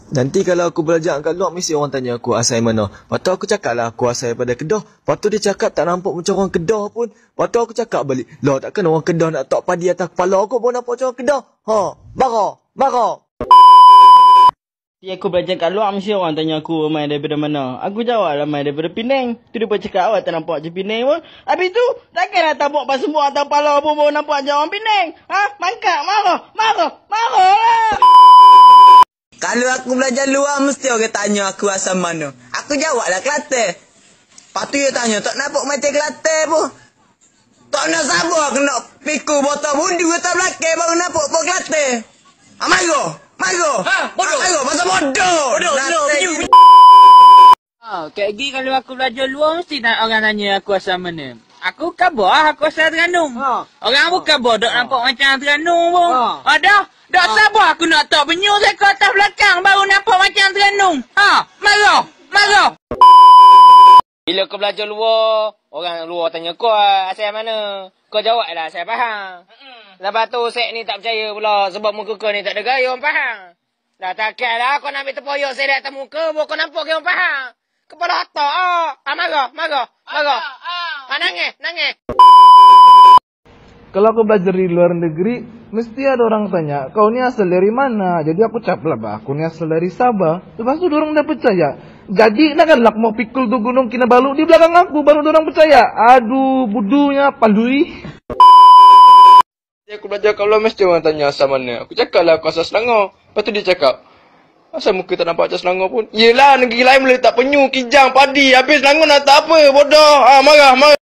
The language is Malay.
Nanti kalau aku belajar kat luar, mesti orang tanya aku asal mana. Lepas tu aku cakap lah aku asal daripada Kedah. Lepas tu dia cakap tak nampak macam orang Kedah pun. Lepas tu aku cakap balik, lah takkan orang Kedah nak tok padi atas kepala aku pun nampak macam orang Kedah. Marah. Dia aku belajar kat luar, mesti orang tanya aku main daripada mana. Aku jawab lah main daripada Penang. Tu dia pun cakap awak tak nampak je Penang pun. Habis tu takkanlah tabuk pas semua atas kepala pun baru nampak je orang Penang. Mangkak, marah lah. Kalau aku belajar luar, mesti orang tanya aku asal mana. Aku jawablah Kelantan. Lepas tu dia tanya, tak nampak macam Kelantan pun. Tak nak sabar, kena pikul botol bundu atas belakang baru nampak pun Kelantan. Marah. Bodoh. Marah, masa bodoh. Kayak gini kalau aku belajar luar, mesti orang tanya aku asal mana. Aku khabar, aku asal Terengganu. Orang pun khabar, tak nampak macam Terengganu pun. Dah sabar aku nak tak penyu saya ke atas belakang baru nampak macam Terengganu. Marah. Bila kau belajar luar, orang luar tanya kau asal mana. Kau jawab lah, saya faham. Lepas tu saya ni tak percaya pula sebab muka kau ni tak ada gaya orang faham. Dah takkan lah kau nak ambil terpoyok saya di atas muka, baru kau nampak orang faham. Kepala otak. Marah. Nangis. Kalau aku belajar di luar negeri, mesti ada orang tanya, kau ni asal dari mana? Jadi aku cap lah, aku ni asal dari Sabah. Lepas tu orang dah percaya. Jadi nak kan mau pikul tu Gunung Kinabalu di belakang aku, baru orang percaya. Aduh, budunya pandui. Aku belajar kalau mesti orang tanya asal mana. Aku cakap lah aku asal Selangor. Lepas tu dia cakap, asal muka tak nampak macam Selangor pun. Yelah, negeri lain boleh tak penyu, kijang, padi. Habis Selangor nak tak apa, bodoh. Marah.